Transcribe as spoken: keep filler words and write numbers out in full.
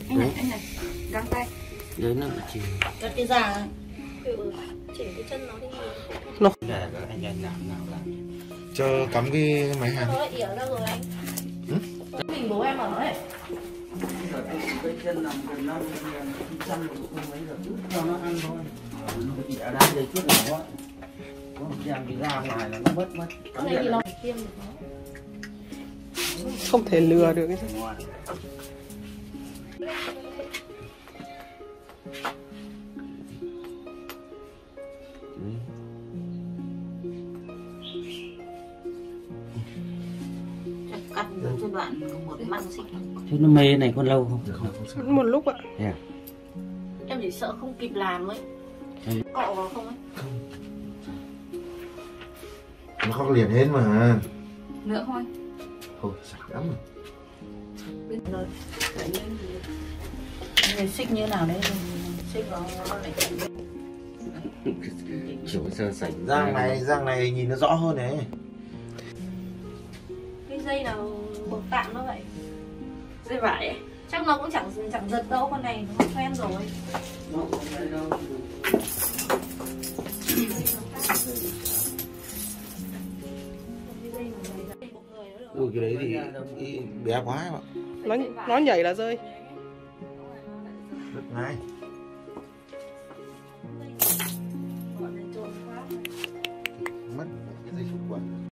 Anh này, anh này, găng tay. Đấy nó chỉ Đặt cái giả Ừ, chỉnh cái chân nó đi. nó để các anh anh làm nào làm cho cắm cái máy hàng. Nó ỉa ra rồi anh. Ừ? Mình bố em ở ấy. cái chân nằm gần năm trăm cũng không mấy được cho nó ăn thôi. Nó chỉ ở đây đây chút nào quá. Nó đem đi ra ngoài là nó mất mất. Cái này thì nó tiêm được nó. Không thể lừa được cái gì. cắt được cho đoạn một măng xịt. Thế nó mê này còn lâu không? Không, Một lúc ạ. Yeah. Em chỉ sợ không kịp làm ấy. Ừ. Cọ vào không ấy? nó khóc liền hết mà. Nữa thôi. Thôi sạch lắm rồi. Bên đời. Phải như Người xích như nào đấy, xích nó nó lại Chiều sơ sạch Giang này, giang này nhìn nó rõ hơn này. cái dây nào buộc tạm nó vậy. Dây vải ấy. Chắc nó cũng chẳng chẳng giật đâu, con này nó quen rồi. nó không phải đâu. Ui cái đấy thì ý, bé quá em ạ. Nó nó nhảy là rơi. Rất ngay.